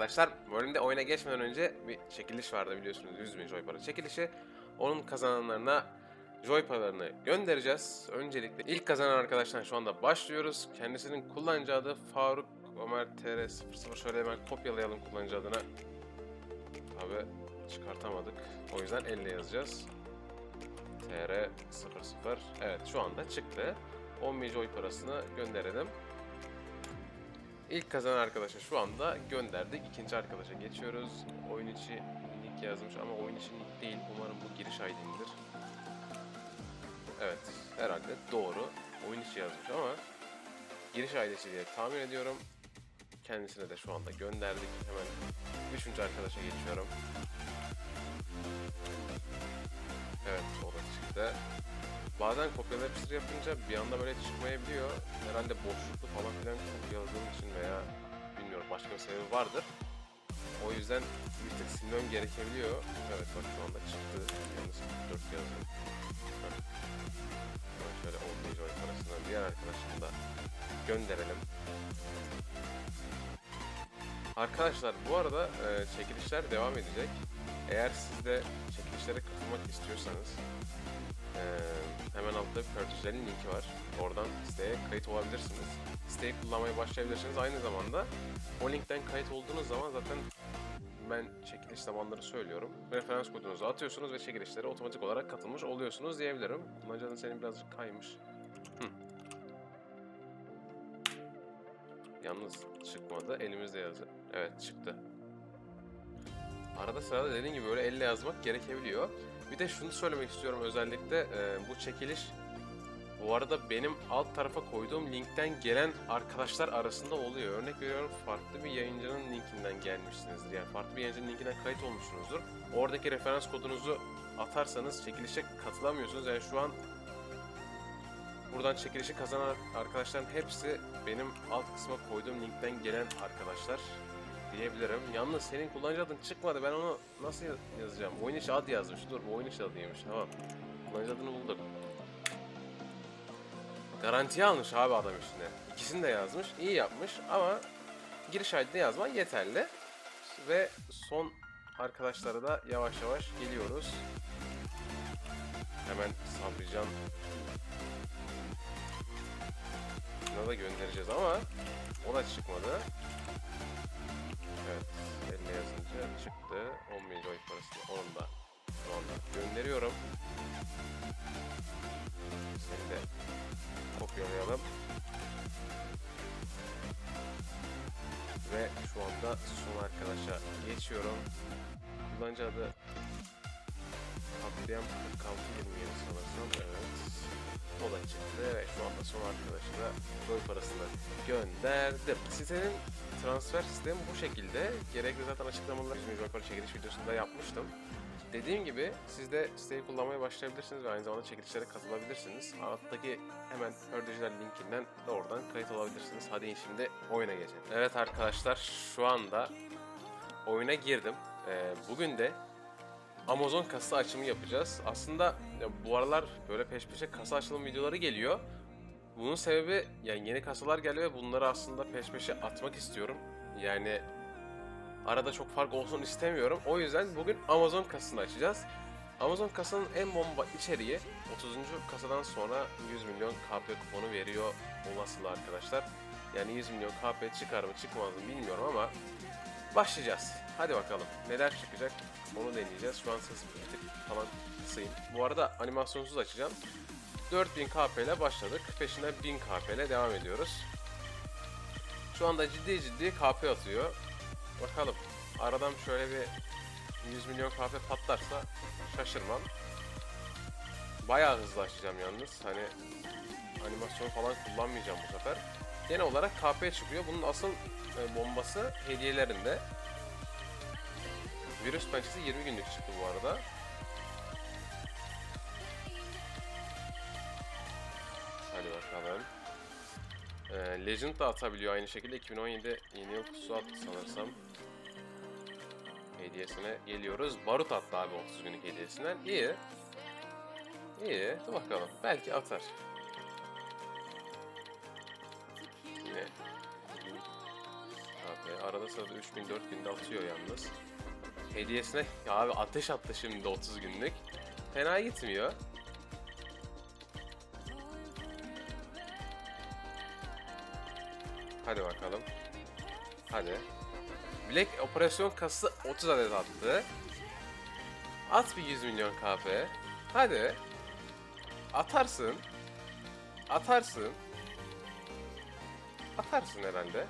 arkadaşlar. Bölümde oyuna geçmeden önce bir çekiliş vardı biliyorsunuz. 100.000 Joy para çekilişi. Onun kazananlarına Joy paralarını göndereceğiz. Öncelikle ilk kazanan arkadaşlar şu anda başlıyoruz. Kendisinin kullanıcı adı Faruk Ömer TR00. Şöyle hemen kopyalayalım kullanıcı adına. Abi çıkartamadık. O yüzden elle yazacağız. TR00. Evet şu anda çıktı. 10.000 Joy parasını gönderelim. İlk kazanan arkadaşa şu anda gönderdik. İkinci arkadaşa geçiyoruz. Oyun içi nick yazmış ama oyun içi nick değil. Umarım bu giriş ID'nidir. Evet, herhalde doğru. Oyun içi yazmış ama giriş ID'si diye tahmin ediyorum. Kendisine de şu anda gönderdik. Hemen üçüncü arkadaşa geçiyorum. Evet, o da çıktı. Bazen kopyala yapıştır yapınca bir anda böyle çıkmayabiliyor. Herhalde boşluklu falan filan kopyaladığım için veya bilmiyorum başka bir sebebi vardır. O yüzden bir tık silmem gerekebiliyor. Evet bak şu anda çıktı. Yalnız 44 yazdım. Şöyle 10 Joy parasını diğer arkadaşım da gönderelim. Arkadaşlar bu arada çekilişler devam edecek. Eğer siz de çekilişlere katılmak istiyorsanız hemen altta bir Purchase'lerin linki var. Oradan siteye kayıt olabilirsiniz. Siteyi kullanmaya başlayabilirsiniz. Aynı zamanda o linkten kayıt olduğunuz zaman zaten ben çekiliş zamanları söylüyorum. Referans kodunuzu atıyorsunuz ve çekilişlere otomatik olarak katılmış oluyorsunuz diyebilirim. Kullanıcı adın senin birazcık kaymış. Yalnız çıkmadı. Elimizde yazı. Evet çıktı. Arada sırada dediğim gibi böyle elle yazmak gerekebiliyor. Bir de şunu söylemek istiyorum özellikle bu çekiliş bu arada benim alt tarafa koyduğum linkten gelen arkadaşlar arasında oluyor. Örnek veriyorum farklı bir yayıncının linkinden gelmişsinizdir. Yani farklı bir yayıncının linkinden kayıt olmuşsunuzdur. Oradaki referans kodunuzu atarsanız çekilişe katılamıyorsunuz. Yani şu an buradan çekilişi kazanan arkadaşların hepsi benim alt kısma koyduğum linkten gelen arkadaşlar diyebilirim. Yalnız senin kullanıcı adın çıkmadı. Ben onu nasıl yazacağım? Oyun içi ad yazmış. Dur bu oyun içi adıymış. Tamam. Kullanıcı adını bulduk. Garantiye almış abi adam işine. İkisini de yazmış. İyi yapmış ama giriş ID'de yazman yeterli. Ve son arkadaşlara da yavaş yavaş geliyoruz. Hemen Sabrican da göndereceğiz ama o da çıkmadı. Evet, elle yazınca çıktı. 10.000 Joy parasını onun da şu anda gönderiyorum. Seni de kopyalayalım. Ve şu anda son arkadaşa geçiyorum. Kullanıcı adı Katliam 4627 sanırsam. Evet. O da çıktı ve şu anda son arkadaşı da Joy parasını gönderdim. Sitenin transfer sistemi bu şekilde. Gerekli zaten açıklamaları Joy para çekiliş videosunda yapmıştım. Dediğim gibi siz de siteyi kullanmaya başlayabilirsiniz ve aynı zamanda çekilişlere katılabilirsiniz. Alttaki hemen ördeciler linkinden de oradan kayıt olabilirsiniz. Hadi şimdi oyuna geçelim. Evet arkadaşlar şu anda oyuna girdim. Bugün de Amazon kasa açımı yapacağız. Aslında bu aralar böyle peş peşe kasa açılım videoları geliyor. Bunun sebebi yani yeni kasalar geliyor ve bunları aslında peş peşe atmak istiyorum. Yani arada çok fark olsun istemiyorum. O yüzden bugün Amazon kasasını açacağız. Amazon kasanın en bomba içeriği 30. kasadan sonra 100 milyon KP kuponu veriyor olmasılı arkadaşlar. Yani 100 milyon KP çıkar mı çıkmaz mı bilmiyorum ama başlayacağız. Hadi bakalım neler çıkacak onu deneyeceğiz. Şu an sesim bir tık falan kısayım. Bu arada animasyonsuz açacağım. 4000 KP ile başladık. Peşine 1000 KP ile devam ediyoruz. Şu anda ciddi KP atıyor. Bakalım. Aradan şöyle bir 100 milyon KP patlarsa şaşırmam. Bayağı hızlı açacağım yalnız. Hani animasyon falan kullanmayacağım bu sefer. Genel olarak KP çıkıyor. Bunun asıl bombası hediyelerinde. Virüs pençesi 20 günlük çıktı bu arada. Hadi bakalım. Legend da atabiliyor aynı şekilde. 2017 yeni yok kutusu attı sanırsam. Hediyesine geliyoruz. Barut attı abi 30 günlük hediyesinden. İyi. İyi. Dur bakalım. Belki atar. Yine KP. Arada sırada 3000 4000 de atıyor yalnız. Hediyesine ya abi ateş attı şimdi 30 günlük. Fena gitmiyor. Hadi bakalım. Hadi. Black operasyon kasası 30 adet attı. At bir 100 milyon KP. Hadi. Atarsın. Atarsın. Atarsın herhalde.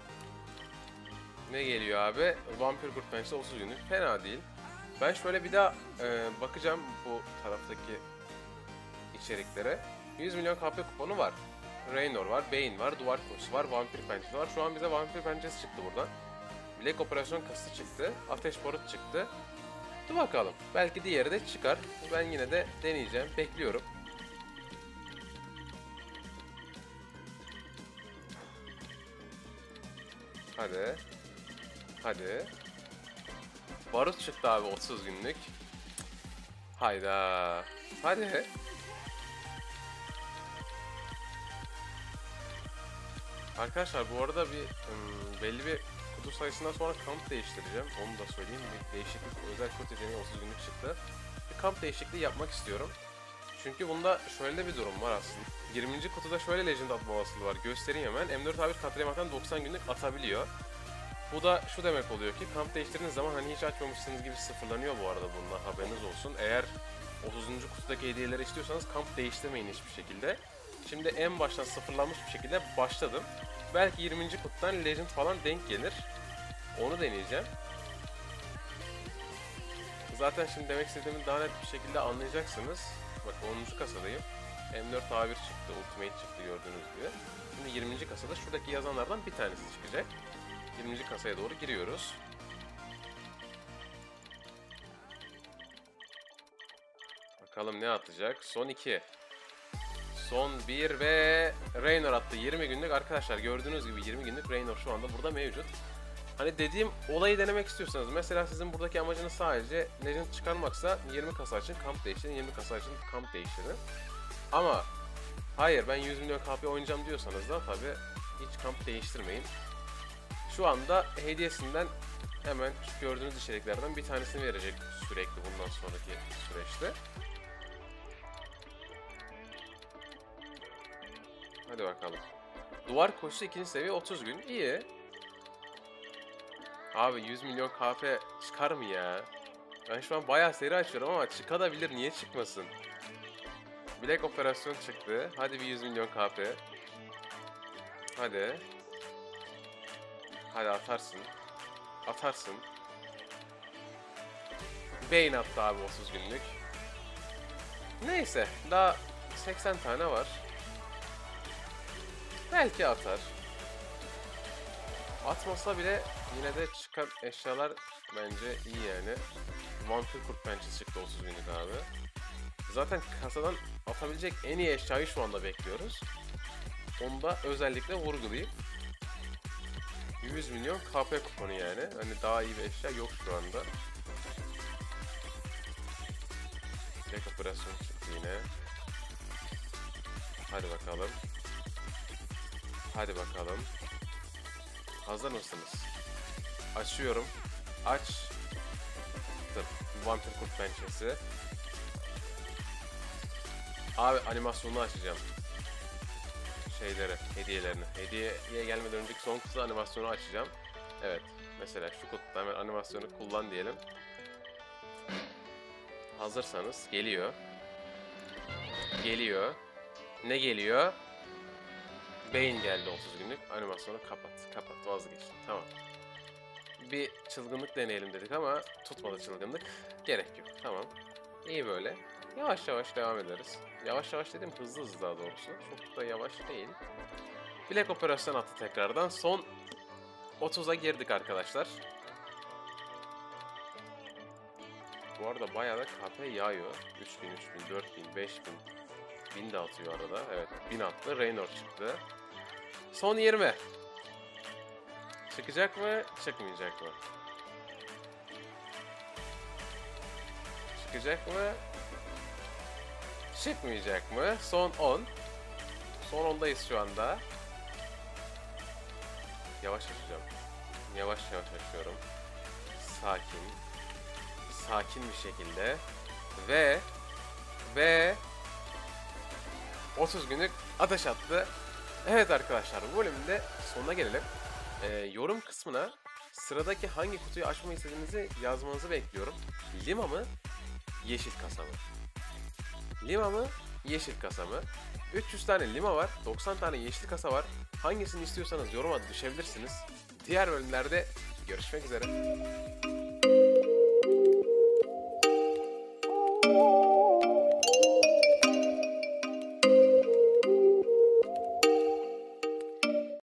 Ne geliyor abi? Vampir Kurt Pençesi 30 günlük. Fena değil. Ben şöyle bir daha bakacağım bu taraftaki içeriklere. 100 milyon KP kuponu var. Raynor var, Bane var, Duvar Koşusu var, Vampir Pençesi var. Şu an bize Vampir Pençesi çıktı buradan. Black Operasyon Kasası çıktı. Ateş Barut çıktı. Dur bakalım. Belki diğeri de çıkar. Ben yine de deneyeceğim. Bekliyorum. Hadi. Hadi. Barut çıktı abi 30 günlük. Hayda. Hadi. Arkadaşlar bu arada belli bir kutu sayısından sonra kamp değiştireceğim. Onu da söyleyeyim. Bir değişiklik, özel kod yeteneği 30 günlük çıktı. Bir kamp değişikliği yapmak istiyorum. Çünkü bunda şöyle bir durum var aslında. 20. kutuda şöyle legend atma olasılığı var. Göstereyim hemen. M4 abi katliamaktan 90 günlük atabiliyor. Bu da şu demek oluyor ki kamp değiştirdiğiniz zaman hani hiç açmamışsınız gibi sıfırlanıyor bu arada, bununla haberiniz olsun. Eğer 30. kutudaki hediyeleri istiyorsanız kamp değiştirmeyin hiçbir şekilde. Şimdi en baştan sıfırlanmış bir şekilde başladım. Belki 20. kutudan legend falan denk gelir. Onu deneyeceğim. Zaten şimdi demek istediğimi daha net bir şekilde anlayacaksınız. Bak 10. kasadayım. M4 A1 çıktı, Ultimate çıktı gördüğünüz gibi. Şimdi 20. kasada şuradaki yazanlardan bir tanesi çıkacak. 20. kasaya doğru giriyoruz. Bakalım ne atacak? Son 2. Son 1 ve Raynor attı 20 günlük. Arkadaşlar gördüğünüz gibi 20 günlük Raynor şu anda burada mevcut. Hani dediğim olayı denemek istiyorsanız, mesela sizin buradaki amacınız sadece Legend çıkarmaksa 20 kasa için kamp değiştirin, 20 kasa için kamp değiştirin. Ama hayır ben 100 milyon KP oynayacağım diyorsanız da tabi hiç kamp değiştirmeyin. Şu anda hediyesinden hemen şu gördüğünüz içeriklerden bir tanesini verecek sürekli bundan sonraki süreçte. Hadi bakalım. Duvar koşusu 2. seviye 30 gün. İyi. Abi 100 milyon KP çıkar mı ya? Ben şu an bayağı seri açıyorum ama çıkabilir, niye çıkmasın? Black operasyon çıktı. Hadi bir 100 milyon KP. Hadi. Hadi atarsın. Atarsın. Bane attı abi 30 günlük. Neyse daha 80 tane var. Belki atar. Atmasa bile yine de çıkan eşyalar bence iyi yani. Vampir Kurt Pençesi çıktı 30 günlük abi. Zaten kasadan atabilecek en iyi eşyayı şu anda bekliyoruz. Onu da özellikle vurgulayayım. 100 milyon KP kuponu yani. Hani daha iyi bir eşya yok şu anda. Black operasyon çıktı yine. Hadi bakalım. Hadi bakalım. Hazır mısınız? Açıyorum. Aç. Vampir Kurt Pençesi. Abi animasyonunu açacağım. Şeyleri, hediyelerini. Hediyeye gelmeden önceki son kutu animasyonu açacağım. Evet. Mesela şu kutuda hemen animasyonu kullan diyelim. Hazırsanız geliyor. Geliyor. Ne geliyor? Bane geldi 30 günlük. Animasyonu kapat. Kapat. Vazgeç. Tamam. Bir çılgınlık deneyelim dedik ama tutmadı çılgınlık. Gerek yok. Tamam. İyi böyle. Yavaş yavaş devam ederiz. Yavaş yavaş dedim, hızlı hızlı daha doğrusu. Çok da yavaş değil. Black operasyon attı tekrardan. Son 30'a girdik arkadaşlar. Bu arada bayağı da KP yağıyor. 3000, 3000, 4000, 5000. 1000 de atıyor arada. Evet, 1000 attı. Raynor çıktı. Son 20. Çıkacak mı? Çıkmayacak mı? Çıkacak mı? Çıkmayacak mı? Son 10. Son 10'dayız şu anda. Yavaş açacağım. Yavaş yavaş açıyorum. Sakin. Sakin bir şekilde. Ve 30 günlük ateş attı. Evet arkadaşlar, bu bölümün de sonuna gelelim. Yorum kısmına sıradaki hangi kutuyu açmayı istediğinizi yazmanızı bekliyorum. Lima mı? Yeşil kasa mı? Lima mı? Yeşil kasa mı? 300 tane lima var, 90 tane yeşil kasa var. Hangisini istiyorsanız yoruma düşebilirsiniz. Diğer bölümlerde görüşmek üzere.